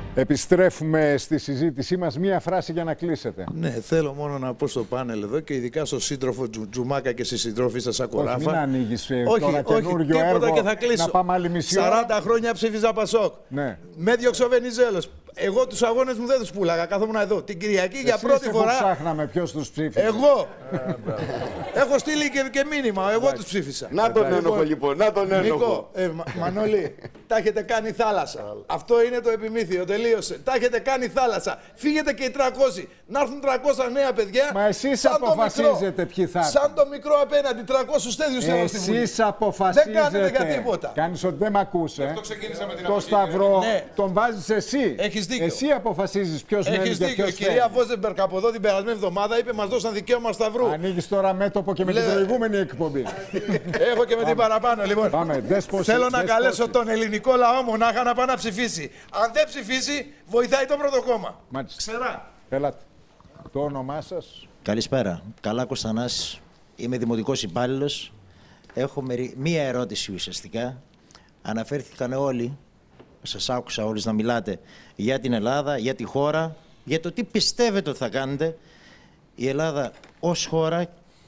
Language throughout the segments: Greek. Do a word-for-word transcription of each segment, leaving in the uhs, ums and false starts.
Επιστρέφουμε στη συζήτησή μας. Μία φράση για να κλείσετε. Ναι, θέλω μόνο να πω στο πάνελ εδώ και ειδικά στον σύντροφο Τζου, Τζουμάκα και στη συντρόφη σας Σακοράφα. Όχι, μην ανοίγεις όχι, τώρα καινούριο έργο, και θα κλείσω. να πάμε άλλη μισή ώρα. σαράντα χρόνια ψήφιζα Πασόκ. Ναι. Με διώξε ο Βενιζέλος. Εγώ τους αγώνες μου δεν τους πουλάγα. Κάθομαι εδώ. Την Κυριακή για Εσύ πρώτη φορά. ψάχναμε ποιος τους ψήφισε. Εγώ. Έχω στείλει και, και μήνυμα. Εγώ τους ψήφισα. Να τον ένοχο λοιπόν. Να τον ένοχο. Νίκο, ε, Μα, Μανώλη, τα έχετε κάνει θάλασσα. Αυτό είναι το επιμήθειο. Τελείωσε. Τα έχετε κάνει θάλασσα. Φύγετε και οι τριακόσιοι. Να έρθουν τριακόσια νέα παιδιά. Μα εσείς αποφασίζετε ποιοι θα έρθουν. Σαν το μικρό απέναντι. τριακόσιους τέτοιους θέλω στη Βουλή. Εσείς αποφασίζετε. Δεν κάνετε για τίποτα. Κάνεις ότι δεν μ' ακούσε. Αυτό ξεκίνησα με την Το Σταυρό ναι. τον βάζεις εσύ. Έχεις δίκιο. Εσύ αποφασίζεις ποιος μένει Έχεις και δίκιο. ποιος Η κυρία Βόζεμπερκ από εδώ την περασμένη εβδομάδα είπε μας δώσαν δικαίωμα Σταυρού. Ανοίγεις τώρα μέτωπο και με Λε... την προηγούμενη εκπομπή. Έχω και με την παραπάνω. Λοιπόν, Πάμε. θέλω να καλέσω τον ελληνικό λαό μονάχα να πάει να ψηφίσει. Αν δεν ψηφίσει, βοηθάει το πρώτο κόμμα. Μάλιστα. Ξερά. Έλατε. Το όνομά σας. Καλησπέρα. Καλά Κωνστανάς. Είμαι δημοτικός υπάλληλος. Έχω μερι... μία ερώτηση ουσιαστικά. Αναφέρθηκαν όλοι, σας άκουσα όλους να μιλάτε για την Ελλάδα, για τη χώρα, για το τι πιστεύετε ότι θα κάνετε. Η Ελλάδα ως χώρα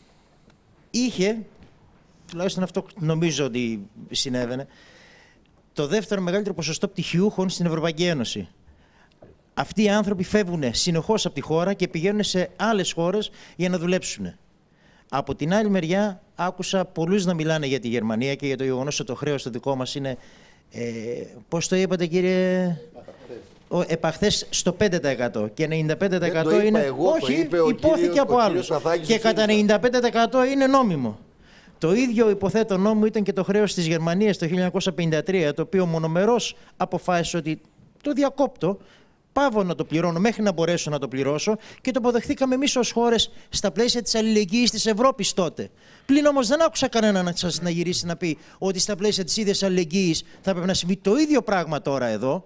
είχε, τουλάχιστον αυτό νομίζω ότι συνέβαινε, το δεύτερο μεγαλύτερο ποσοστό πτυχιούχων στην Ευρωπαϊκή Ένωση. Αυτοί οι άνθρωποι φεύγουν συνεχώς από τη χώρα και πηγαίνουν σε άλλες χώρες για να δουλέψουν. Από την άλλη μεριά, άκουσα πολλούς να μιλάνε για τη Γερμανία και για το γεγονός ότι το χρέος το δικό μας είναι, ε, πώς το είπατε κύριε, ο, επαχθές στο πέντε τοις εκατό και ενενήντα πέντε τοις εκατό είναι, εγώ, όχι, είπε υπόθηκε κύριος, από άλλους και κατά ενενήντα πέντε τοις εκατό είναι νόμιμο. Το ίδιο υποθέτω νόμο ήταν και το χρέος της Γερμανίας το χίλια εννιακόσια πενήντα τρία, το οποίο μονομερώς αποφάσισε ότι το διακόπτω, πάω να το πληρώνω μέχρι να μπορέσω να το πληρώσω και το αποδεχθήκαμε εμείς ως χώρες στα πλαίσια της αλληλεγγύης της Ευρώπης τότε. Πλην όμως δεν άκουσα κανέναν να σας να γυρίσει να πει ότι στα πλαίσια της ίδιας αλληλεγγύης θα πρέπει να συμβεί το ίδιο πράγμα τώρα εδώ.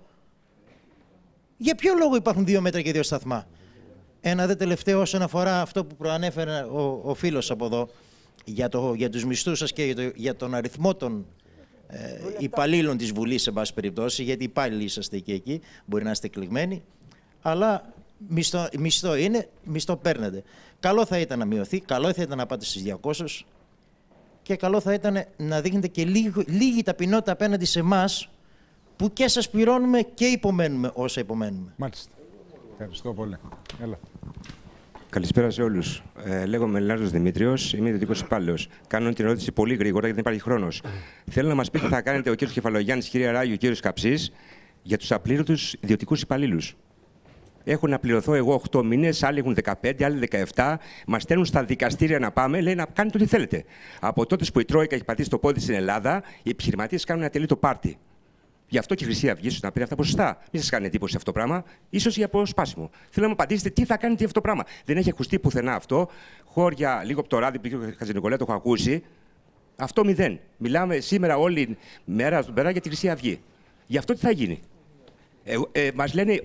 Για ποιο λόγο υπάρχουν δύο μέτρα και δύο σταθμά? Ένα δε τελευταίο όσον αφορά αυτό που προανέφερε ο, ο φίλος από εδώ για, το, για τους μισθούς σας και για, το, για τον αριθμό των ε, υπαλλήλων της Βουλής, σε πάση περιπτώσει, γιατί υπάλληλοι είσαστε και εκεί, μπορεί να είστε εκλεγμένοι, αλλά μισθό, μισθό είναι, μισθό παίρνετε. Καλό θα ήταν να μειωθεί, καλό θα ήταν να πάτε στις διακόσιες και καλό θα ήταν να δείχνετε και λίγη, λίγη ταπεινότητα απέναντι σε εμάς που και σας πληρώνουμε και υπομένουμε όσα υπομένουμε. Μάλιστα. Ευχαριστώ πολύ. Έλα. Καλησπέρα σε όλους. Ε, λέγομαι Λάρος Δημήτριος, είμαι ιδιωτικός υπάλληλος. Κάνω την ερώτηση πολύ γρήγορα γιατί δεν υπάρχει χρόνος. Θέλω να μας πείτε τι θα κάνετε ο κύριος Κεφαλογιάννης, η κυρία Ράγιο, ο κύριος Καψής για τους απλήρωτους ιδιωτικούς υπαλλήλους. Έχω να πληρωθώ εγώ οκτώ μήνες, άλλοι έχουν δεκαπέντε, άλλοι δεκαεπτά. Μας στέλνουν στα δικαστήρια να πάμε, λέει να κάνετε ό,τι θέλετε. Από τότε που η Τρόικα έχει πατήσει το πόδι στην Ελλάδα, οι επιχειρηματίες κάνουν ένα τελείωτο πάρτι. Γι' αυτό και η Χρυσή Αυγή να πήρε αυτά ποσοστά. Μην σας κάνει εντύπωση αυτό το πράγμα. Ίσως για αποσπάσιμο. Θέλω να μου απαντήσετε τι θα κάνετε αυτό το πράγμα. Δεν έχει ακουστεί πουθενά αυτό. Χώρια λίγο από το ράδι που ο Χατζηνικολάου το έχω ακούσει. Αυτό μηδέν. Μιλάμε σήμερα όλη μέρα στον πέρα για τη Χρυσή Αυγή. Γι' αυτό τι θα γίνει. Ε, ε, μας λένε.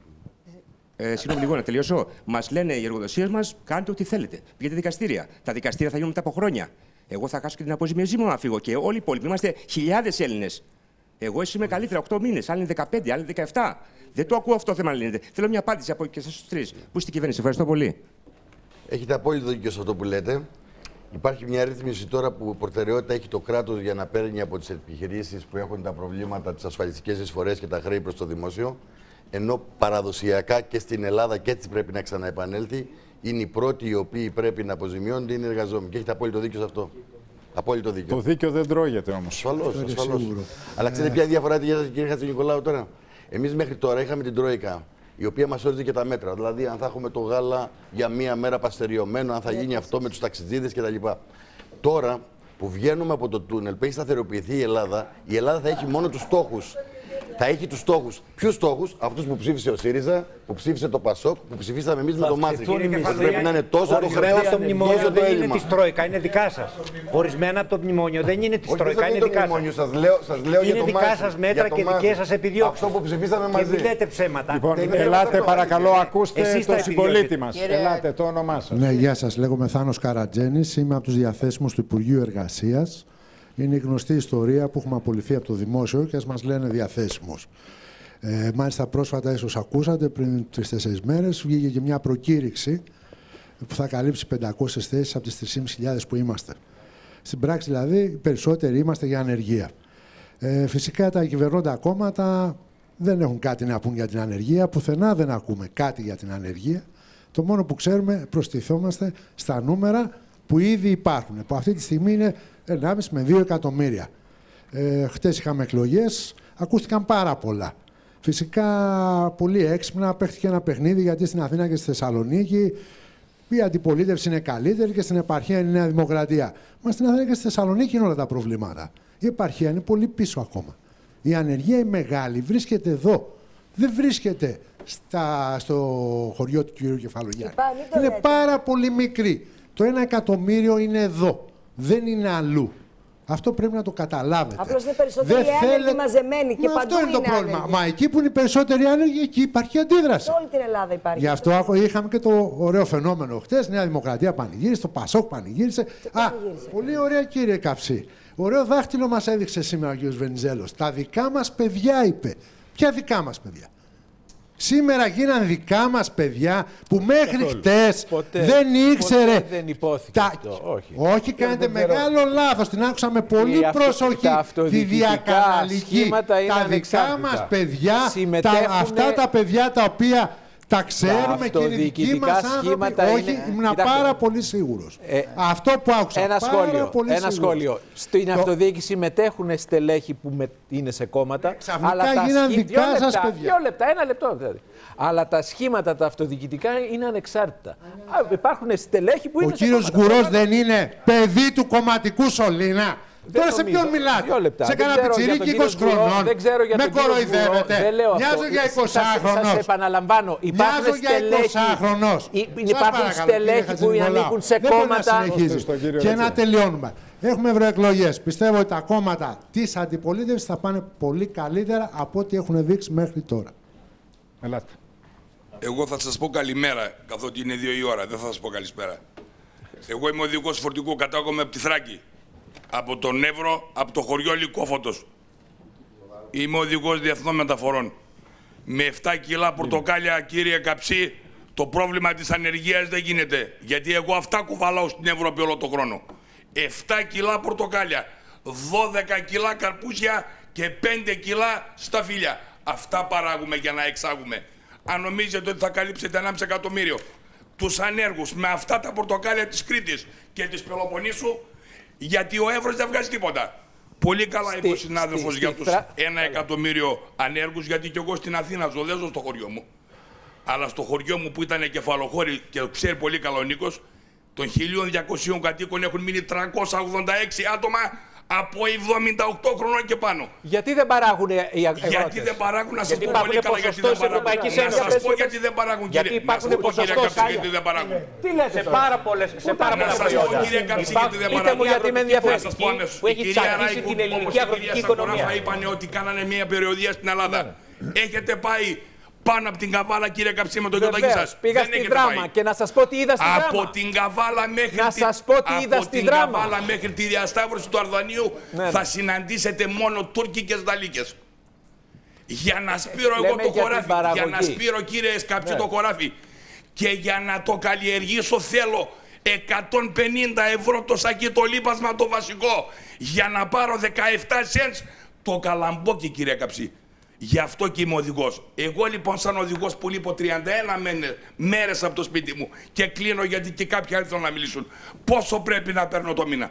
Ε, Συγγνώμη λίγο να τελειώσω. Μας λένε οι εργοδοσίες μας κάντε ό,τι θέλετε. Πήγαινε δικαστήρια. Τα δικαστήρια θα γίνουν μετά από χρόνια. Εγώ θα χάσω και την αποζημίωσή μου να φύγω. Και όλοι οι υπόλοιποι είμαστε χιλιάδες Έλληνες. Εγώ εσύ είμαι καλύτερα οκτώ μήνες, άλλοι είναι δεκαπέντε, άλλοι δεκαεπτά. Δεν το ακούω αυτό το θέμα να λύνεται. Θέλω μια απάντηση από και εσάς τους τρεις. Πού είστε κυβέρνηση, ευχαριστώ πολύ. Έχετε απόλυτο δίκιο σε αυτό που λέτε. Υπάρχει μια ρύθμιση τώρα που προτεραιότητα έχει το κράτος για να παίρνει από τις επιχειρήσεις που έχουν τα προβλήματα, τις ασφαλιστικές εισφορές και τα χρέη προς το δημόσιο. Ενώ παραδοσιακά και στην Ελλάδα και έτσι πρέπει να ξαναεπανέλθει, είναι οι πρώτοι οι οποίοι πρέπει να αποζημιώνονται είναι οι εργαζόμενοι. Και έχετε απόλυτο δίκιο σε αυτό. Απόλυτο δίκιο. Το δίκιο δεν τρώγεται όμως. Ασφαλώς, ασφαλώς. Αλλά ξέρετε ποια διαφορά τη για κύριε Χατζηνικολάου τώρα. Εμείς μέχρι τώρα είχαμε την Τρόικα, η οποία μας όριζε και τα μέτρα. Δηλαδή, αν θα έχουμε το γάλα για μία μέρα παστεριωμένο, αν θα γίνει αυτό με τους ταξιτζίδες κτλ. Τώρα που βγαίνουμε από το τούνελ, που έχει σταθεροποιηθεί η Ελλάδα, η Ελλάδα θα έχει μόνο τους στόχους. Θα έχει τους στόχους. Ποιους στόχους? Αυτούς που ψήφισε ο ΣΥΡΙΖΑ, που ψήφισε το ΠΑΣΟΚ, που ψηφίσαμε εμείς με το Μάτρικ. Πρέπει να είναι τόσο το χρέος, το μνημόνιο δεν είναι της Τρόικα, είναι δικά σας. Ορισμένα από το μνημόνιο δεν είναι της Τρόικα, είναι δικά σας. Σας λέω, σας λέω είναι δικά σας μέτρα και δικές σας επιδιώξεις. Αυτό που ψηφίσαμε μαζί. Και μην λέτε ψέματα. Λοιπόν, ελάτε παρακαλώ, ακούστε τον συμπολίτη μας. Ελάτε, το όνομά σας. Ναι, γεια σας. Λέγομαι Θάνος Καρατζένης. Είμαι από τους διαθέσιμους του Υπουργείου Εργασίας. Είναι η γνωστή ιστορία που έχουμε απολυθεί από το δημόσιο και ας μας λένε διαθέσιμους. Ε, μάλιστα πρόσφατα, ίσως ακούσατε, πριν τρεις-τέσσερις μέρες βγήκε και μια προκήρυξη που θα καλύψει πεντακόσιες θέσεις από τις τρεις χιλιάδες πεντακόσιες που είμαστε. Στην πράξη δηλαδή οι περισσότεροι είμαστε για ανεργία. Ε, φυσικά τα κυβερνώντα κόμματα δεν έχουν κάτι να πούν για την ανεργία, πουθενά δεν ακούμε κάτι για την ανεργία. Το μόνο που ξέρουμε προστιθόμαστε στα νούμερα που ήδη υπάρχουν, που αυτή τη στιγμή είναι ενάμιση με δύο εκατομμύρια. Ε, χτες είχαμε εκλογές, ακούστηκαν πάρα πολλά. Φυσικά πολύ έξυπνα παίχτηκε ένα παιχνίδι, γιατί στην Αθήνα και στη Θεσσαλονίκη η αντιπολίτευση είναι καλύτερη και στην επαρχία είναι η Νέα Δημοκρατία. Μα στην Αθήνα και στη Θεσσαλονίκη είναι όλα τα προβλήματα. Η επαρχία είναι πολύ πίσω ακόμα. Η ανεργία η μεγάλη βρίσκεται εδώ. Δεν βρίσκεται στα, στο χωριό του κ. Κεφαλογιάννη. Είναι πάρα πολύ μικρή. Το ένα εκατομμύριο είναι εδώ. Δεν είναι αλλού. Αυτό πρέπει να το καταλάβετε. Απλώς είναι περισσότεροι άνεργοι θέλε... μαζεμένοι και Μα παντού αυτό είναι το είναι πρόβλημα. άνεργοι. Μα εκεί που είναι οι περισσότεροι άνεργοι, εκεί υπάρχει αντίδραση. Σε όλη την Ελλάδα υπάρχει. Γι' αυτό είχαμε και το ωραίο φαινόμενο χτες. Νέα Δημοκρατία πανηγύρισε, το Πασόκ πανηγύρισε. Α, πανηγύρισε. Πολύ ωραία, κύριε Καψί. Ωραίο δάχτυλο μας έδειξε σήμερα ο κ. Βενιζέλος. Τα δικά μας παιδιά, είπε. Ποια δικά μας παιδιά? Σήμερα γίναν δικά μας παιδιά που μέχρι χτες δεν ήξερε. Ποτέ δεν υπόθηκε τα... αυτό. Όχι, Όχι κάνετε μεγάλο λάθος. Την άκουσα με πολύ η προσοχή. Τη διακαναλική. Τα δικά μας παιδιά, τα... αυτά τα παιδιά τα οποία τα ξέρουμε και είναι δικοί μας άνθρωποι. Όχι, είναι... ήμουν πάρα πολύ σίγουρος. Ε, αυτό που άκουσα. Ένα πάρα σχόλιο. Πολύ ένα σχόλιο. Στην το... αυτοδιοίκηση μετέχουν στελέχη που με... είναι σε κόμματα. Ξαφνικά αλλά γίναν τα... δικά δύο σας λεπτά, παιδιά. Δύο λεπτά, ένα λεπτό δηλαδή. Αλλά τα σχήματα τα αυτοδιοικητικά είναι ανεξάρτητα. Α, υπάρχουν στελέχη που ο είναι. Ο κύριος Γκουρός δεν είναι παιδί του κομματικού σωλήνα? Τώρα σε ποιον μιλάτε? Σε κανένα πιτσιρίκι είκοσι χρονών? Με κοροϊδεύετε. Μοιάζω για εικοσάχρονος. Σας επαναλαμβάνω. Μοιάζω για εικοσάχρονος. Υπάρχουν στελέχη που ανήκουν σε κόμματα. Και να τελειώνουμε. Έχουμε ευρωεκλογές. Πιστεύω ότι τα κόμματα της αντιπολίτευσης θα πάνε πολύ καλύτερα από ό,τι έχουν δείξει μέχρι τώρα. Ελάτε. Εγώ θα σας πω καλημέρα, καθότι είναι δύο η ώρα. Δεν θα σας πω καλησπέρα. Εγώ είμαι οδηγός φορτικού, κατάγομαι από τη Θράκη. Από τον Εύρο, από το χωριό Λυκόφωτος. Είμαι οδηγός διεθνών μεταφορών. Με επτά κιλά πορτοκάλια, κύριε Καψί, το πρόβλημα της ανεργίας δεν γίνεται. Γιατί εγώ αυτά κουβαλάω στην Ευρώπη όλο τον χρόνο. επτά κιλά πορτοκάλια, δώδεκα κιλά καρπούζια και πέντε κιλά σταφύλια. Αυτά παράγουμε για να εξάγουμε. Αν νομίζετε ότι θα καλύψετε ενάμιση εκατομμύριο τους ανέργους με αυτά τα πορτοκάλια της Κρήτης και της Πελοποννήσου, γιατί ο Εύρος δεν βγάζει τίποτα. Πολύ καλά είπε ο συνάδελφος για τους ένα εκατομμύριο ανέργους, γιατί και εγώ στην Αθήνα ζω, δεν ζω στο χωριό μου. Αλλά στο χωριό μου που ήταν κεφαλοχώρη και ξέρει πολύ καλά ο Νίκος, των χίλια διακοσίων κατοίκων έχουν μείνει τριακόσια ογδόντα έξι άτομα από εβδομήντα οκτώ χρονών και πάνω. Γιατί δεν παράγουν οι αγρότες? Γιατί δεν παράγουν, να σας πω πολύ καλά γιατί δεν παράγουν. Να σας πω γιατί δεν παράγουν, κύριε. Γιατί υπάρχουν ποσοστός γιατί δεν παράγουν. Τι λέτε σε πάρα πολλές προϊόντα. Να σας πω, κύριε Καψί, γιατί δεν παράγουν. Είτε μου γιατί με ενδιαφέρει. Που έχει τσακίσει την ελληνική αγροτική οικονομία. Είπαν ότι κάνανε μια περιοδία στην Ελλάδα. Έχετε πάει πάνω από την Καβάλα, κύριε Καψί, με τον γιοτάκι σας? Πήγα στη Δράμα και να σας πω τι είδα στη Δράμα. Από την Καβάλα μέχρι, να σας πω τι είδα στη την Δράμα. Καβάλα μέχρι τη διασταύρωση του Αρδανίου ναι, θα ναι. συναντήσετε μόνο τουρκικές δαλίκες. Για να σπείρω εγώ το χωράφι, για να σπείρω, κύριε Καψί, ναι. το χωράφι και για να το καλλιεργήσω θέλω εκατόν πενήντα ευρώ το σακί, το λίπασμα το βασικό, για να πάρω δεκαεπτά σεντς το καλαμπόκι, κύριε Καψί. Γι' αυτό και είμαι οδηγός. Εγώ λοιπόν σαν οδηγός που λείπω τριάντα ένα μέρες από το σπίτι μου και κλείνω γιατί και κάποιοι άλλοι θέλουν να μιλήσουν. Πόσο πρέπει να παίρνω το μήνα?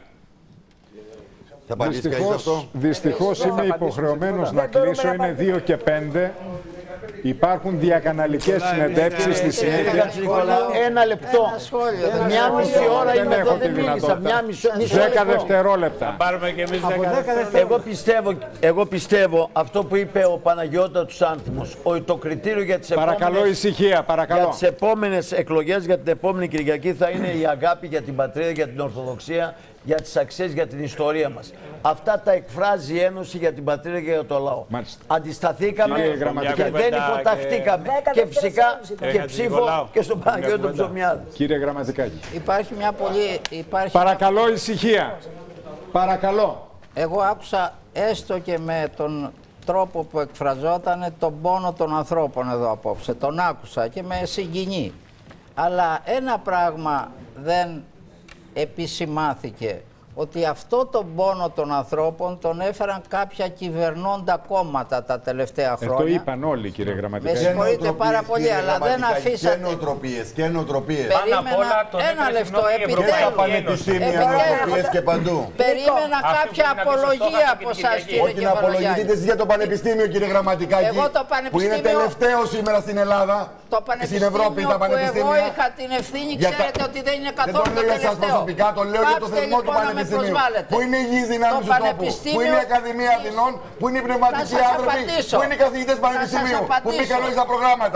Δυστυχώς, δυστυχώς είμαι υποχρεωμένος να κλείσω, είναι δύο και πέντε. Υπάρχουν διακαναλικές συνεντεύξεις στη συνέχεια. Ένα λεπτό. Μια μισή ώρα είμαι εδώ, δεν μίλησα. Δέκα δευτερόλεπτα. Εγώ πιστεύω, εγώ πιστεύω αυτό που είπε ο Παναγιώτατος Άνθιμος, ότι το κριτήριο για τις επόμενες, παρακαλώ, ησυχία, παρακαλώ. Για τις επόμενες εκλογές, για την επόμενη Κυριακή, θα είναι η αγάπη για την πατρίδα, για την Ορθοδοξία, για τις αξίες, για την ιστορία μας. Αυτά τα εκφράζει η Ένωση για την πατρίδα και για το λαό. Μάλιστα. Αντισταθήκαμε και δεν υποταχτήκαμε. Και φυσικά και ψήφο και στον Παναγιώτο Ψωμιάδη. Κύριε Γραμματικάκη. Υπάρχει μια πολύ... Υπάρχει παρακαλώ, μια... ησυχία. Παρακαλώ. Εγώ άκουσα έστω και με τον τρόπο που εκφραζόταν τον πόνο των ανθρώπων εδώ απόψε. Τον άκουσα και με συγκινεί. Αλλά ένα πράγμα δεν επισημάθηκε, ότι αυτό τον πόνο των ανθρώπων τον έφεραν κάποια κυβερνώντα κόμματα τα τελευταία χρόνια. Ε, το είπαν όλοι, κύριε Γραμματικά. Με συγχωρείτε πάρα πολύ, αλλά δεν αφήσατε. Και νοοτροπίες, και νοοτροπίες. Περίμενα ένα λεπτό, επιτέλους. Και στα πανεπιστήμια, νοοτροπίες και παντού. Περίμενα κάποια απολογία από εσάς, κύριε Κεφαλογιάννη. Όχι να απολογηθείτε εσείς για το πανεπιστήμιο, κύριε Γραμματικάκη, που είναι τελευταίο σήμερα στην Ελλάδα. Το πανεπιστήμιο που εγώ είχα την ευθύνη, ξέρετε ότι δεν είναι καθόλου το τελευταίο. Το λέω για το θεσμό του πανεπιστημίου. Που είναι οι υγιείς δυνάμεις του τόπου, που είναι η Ακαδημία Αθηνών, που είναι οι πνευματικοί άνθρωποι, που είναι οι καθηγητές πανεπιστημίου, που μπήκαν όλοι στα προγράμματα.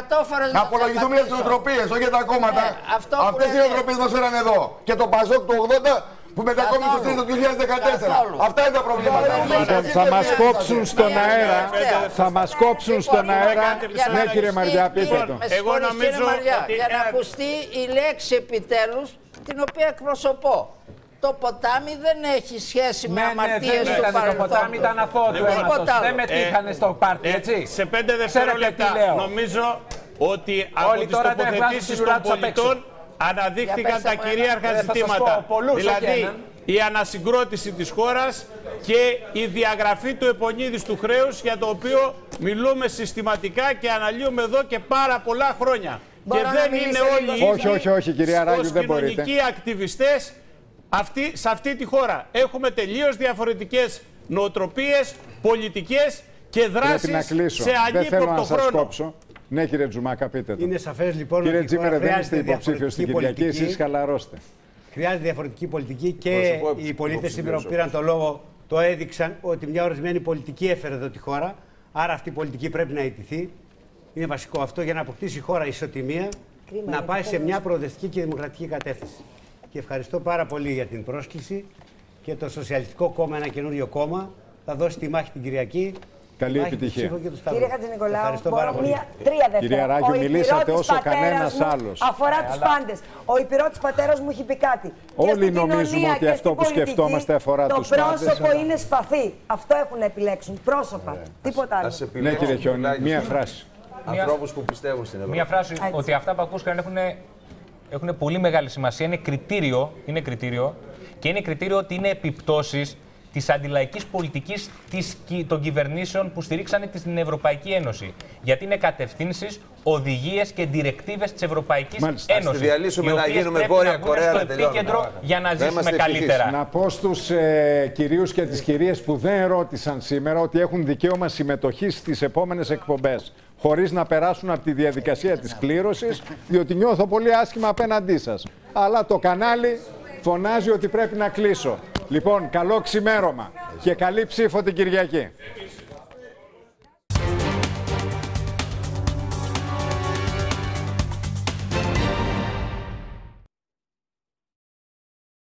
Να απολογηθούμε για τις νοοτροπίες, όχι για τα κόμματα. Αυτές οι νοοτροπίες μας φέραν εδώ. Και το Πασόκ του ογδόντα που μετακόμισε στο τρίτο του δύο χιλιάδες δεκατέσσερα. Αυτά είναι τα προβλήματα. Θα μας κόψουν στον αέρα. Θα μας κόψουν στον αέρα. Ναι, κύριε Μαριά, πείτε το. Εγώ νομίζω ότι για να ακουστεί η λέξη επιτέλους, την οποία εκπροσωπώ. Το ποτάμι δεν έχει σχέση με αμαρτίες του παρελθόντος. Το ποτάμι ήταν αθώο του αίματος. Δεν μετήχανε στο πάρτι, έτσι. Σε πέντε δευτερόλεπτα νομίζω ότι από τις τοποθετήσεις των πολιτών αναδείχθηκαν τα κυρίαρχα ζητήματα. Δηλαδή η ανασυγκρότηση της χώρας και η διαγραφή του επονίδιστου χρέους, για το οποίο μιλούμε συστηματικά και αναλύουμε εδώ και πάρα πολλά χρόνια. Μπορώ και δεν είναι όλοι οι όχι, όχι, όχι, κυρία Ράγιου, δεν μπορείτε. Κοινωνικοί ακτιβιστές αυτή, σε αυτή τη χώρα. Έχουμε τελείως διαφορετικές νοοτροπίες, πολιτικές και δράσεις σε ανύποπτο χρόνο. Κόψω. Ναι, κύριε Τζουμάκα, πείτε το. Είναι σαφές λοιπόν. Κύριε Τζίμερε, δεν είστε υποψήφιος στην Κυριακή, εσείς χαλαρώστε. Χρειάζεται διαφορετική πολιτική και οι πολίτες σήμερα που πήραν το λόγο το έδειξαν ότι μια ορισμένη πολιτική έφερε εδώ τη χώρα. Άρα αυτή η πολιτική πρέπει να ιτηθεί. Είναι βασικό αυτό για να αποκτήσει η χώρα ισοτιμία, Κρίμα, να πάει σε μια προοδευτική και δημοκρατική κατεύθυνση. Και ευχαριστώ πάρα πολύ για την πρόσκληση και το Σοσιαλιστικό Κόμμα, ένα καινούριο κόμμα, θα δώσει τη μάχη την Κυριακή. Καλή επιτυχία. Κύριε Χατζηνικολάου, μπορώ μία, τρία δεύτερα. Κυρία Ράκη, μιλήσατε όσο κανένας άλλος. Αφορά τους πάντες. Ο υπηρώτης πατέρας μου έχει πει κάτι. Όλοι νομίζουμε ότι αυτό που σκεφτόμαστε αφορά τους πάντες. Το πρόσωπο είναι σπαθί. Αυτό έχουν να επιλέξουν. Πρόσωπα. Τίποτα άλλο. Ναι, κύριε Χιόνι, μία φράση. Ανθρώπους που πιστεύουν στην Ευρώπη. Μία φράση ότι αυτά που ακούστηκαν έχουν, έχουν πολύ μεγάλη σημασία. Είναι κριτήριο, είναι κριτήριο και είναι κριτήριο ότι είναι επιπτώσεις της αντιλαϊκής πολιτικής της, των κυβερνήσεων που στηρίξανε την Ευρωπαϊκή Ένωση. Γιατί είναι κατευθύνσεις, οδηγίες και διρεκτίβες της Ευρωπαϊκής Μάλιστα. Ένωσης. Να διαλύσουμε να γίνουμε Βόρεια Κορέα στο επίκεντρο για να ζήσουμε καλύτερα. Να πω στους ε, κυρίους και τις κυρίες που δεν ρώτησαν σήμερα ότι έχουν δικαίωμα συμμετοχής στις επόμενες εκπομπές, χωρίς να περάσουν από τη διαδικασία της κλήρωσης, διότι νιώθω πολύ άσχημα απέναντί σας. Αλλά το κανάλι φωνάζει ότι πρέπει να κλείσω. Λοιπόν, καλό ξημέρωμα και καλή ψήφο την Κυριακή.